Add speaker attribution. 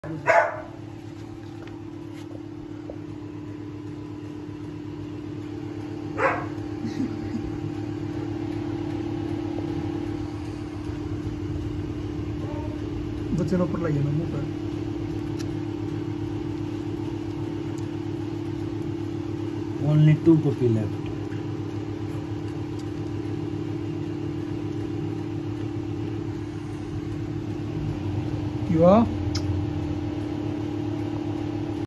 Speaker 1: बच्चे ने ऊपर लाइए ना मुंह पर।
Speaker 2: Only 2 puppy left.
Speaker 1: You are?